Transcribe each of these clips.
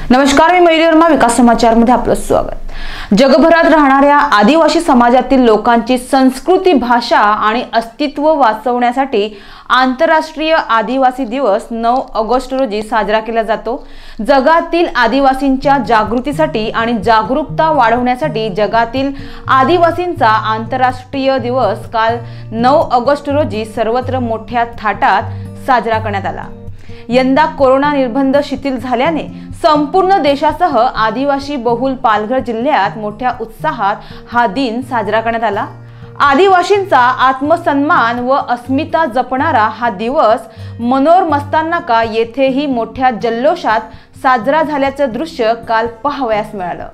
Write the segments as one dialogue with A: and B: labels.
A: नमस्कार, मी मयुरी वर्मा. विकास समाचार मध्ये आपलं स्वागत. जगभरात राहणाऱ्या आदिवासी समाजातील लोकांची संस्कृती, भाषा आणि अस्तित्व वाचवण्यासाठी आंतरराष्ट्रीय आदिवासी दिवस 9 ऑगस्ट रोजी साजरा केला जातो. जगातील आदिवासींच्या जागृतीसाठी आणि जागरूकता वाढवण्यासाठी जगातील आदिवासींचा आंतरराष्ट्रीय दिवस काल 9 ऑगस्ट रोजी सर्वत्र मोठ्या थाटात साजरा करण्यात आला. यंदा कोरोना निर्बंध शिथिल झाल्याने संपूर्ण देशासह आदिवासी बहुल पालघर जिल्ह्यात मोठ्या उत्साहात हा दिन साजरा करण्यात आला. आदिवासींचा आत्मसन्मान व अस्मिता जपणारा हा दिवस मनोर मस्ताननाका येथेही मोठ्या जल्लोषात साजरा झाल्याचं दृश्य काल पाहावयास मिळालं.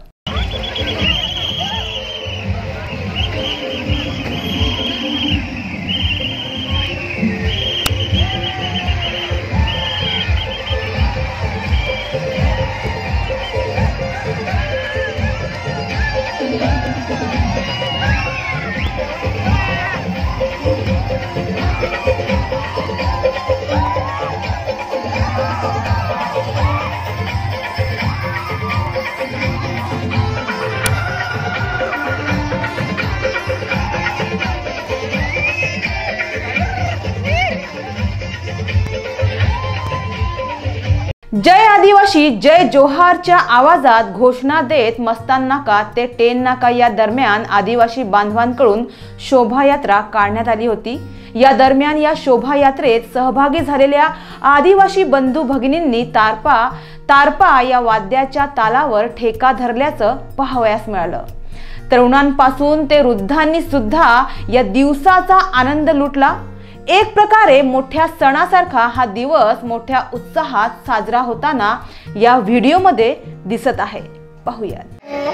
A: जय आदिवासी जय जोहारच्या आवाजात घोषणा देत मस्ताननाका ते टेन नाका या दरम्यान आदिवासी बांधवांकडून शोभायात्रा काढण्यात आली होती. या दरम्यान या शोभायात्रेत सहभागी झालेल्या आदिवासी बंधू भगिनींनी तारपा या वाद्याच्या तालावर ठेका धरल्याचं पाहावयास मिळालं. तरुणांपासून ते वृद्धांनी सुद्धा या दिवसाचा आनंद लुटला. एक प्रकारे मोठ्या सणासारखा हा दिवस मोठ्या उत्साहात साजरा होताना या व्हिडिओमध्ये दिसत आहे. पाहूयात.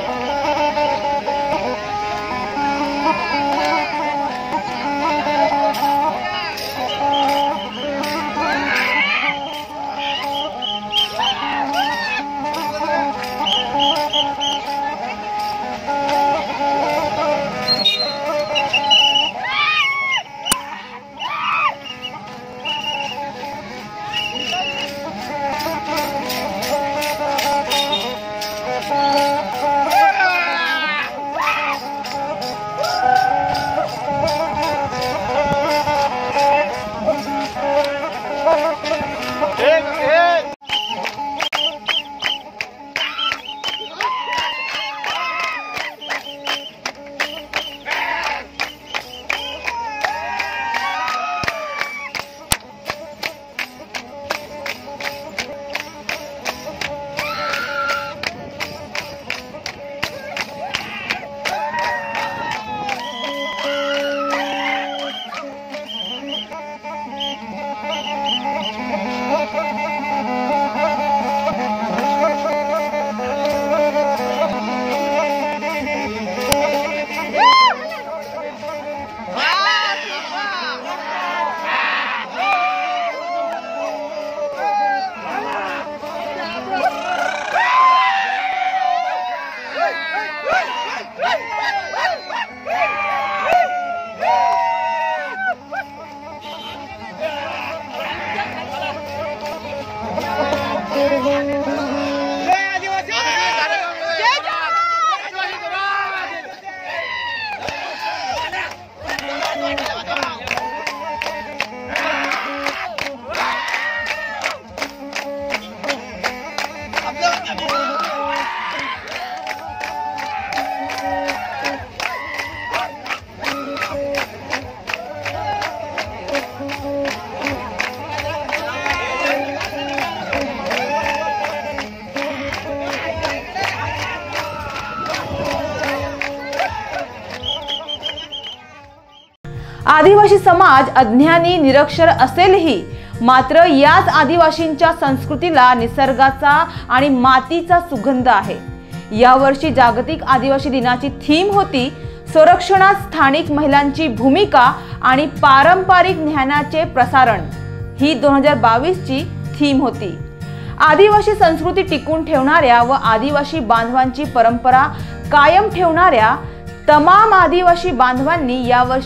A: आदिवासी समाज अज्ञानी निरक्षर असेलही मात्र याच आदिवासींच्या संस्कृतीला निसर्गाचा आणि मातीचा सुगंध आहे. यावर्षी जागतिक आदिवासी दिनाची थीम होती संरक्षणात स्थानिक महिलांची भूमिका आणि पारंपरिक ज्ञानाचे प्रसारण. ही 2022 ची थीम होती. आदिवासी संस्कृती टिकून ठेवणाऱ्या व आदिवासी बांधवांची परंपरा कायम ठेवणाऱ्या तमाम आदिवासी बांधवांनी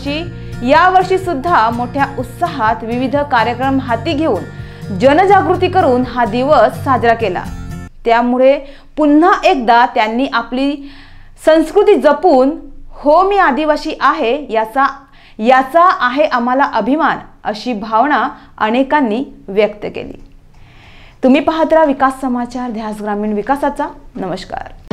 A: यावर्षी सुद्धा मोठ्या उत्साहात विविध कार्यक्रम हाती घेऊन जनजागृती करून हा दिवस साजरा केला. त्यामुळे पुन्हा एकदा त्यांनी आपली संस्कृती जपून हो मी आदिवासी आहे याचा आहे आम्हाला अभिमान अशी भावना अनेकांनी व्यक्त केली। तुम्ही पाहत राहा विकास समाचार, ध्यास ग्रामीण विकासाचा। नमस्कार।